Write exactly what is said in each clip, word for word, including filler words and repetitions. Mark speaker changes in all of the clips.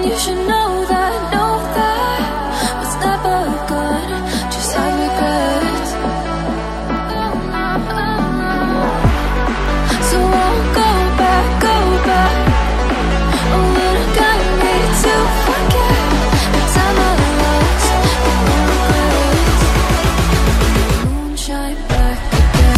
Speaker 1: And you should know that, know that what's never gone just have regrets. So I'll go back, go back. Oh, would have got me to forget the time I lost with no regrets. Moonshine back again.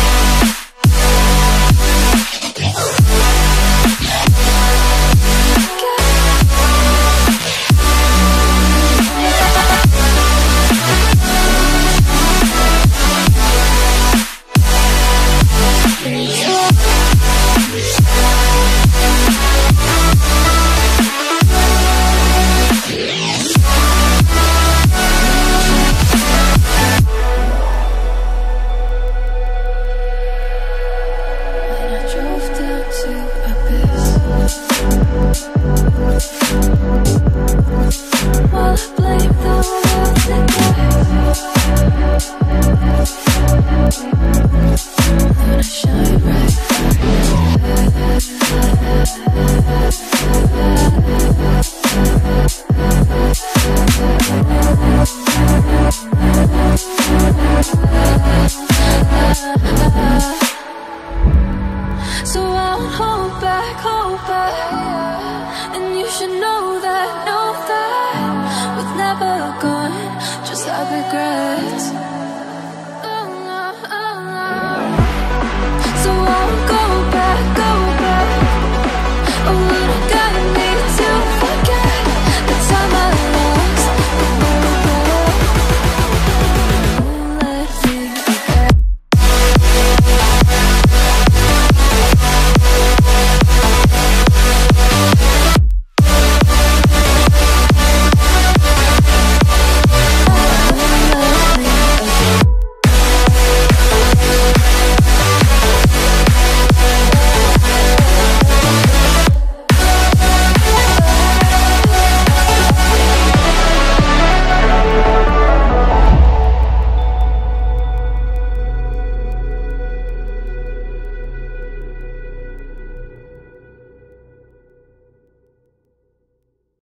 Speaker 1: So I'll hold back, hold back. And you should know that, know that what's never gone just have regret.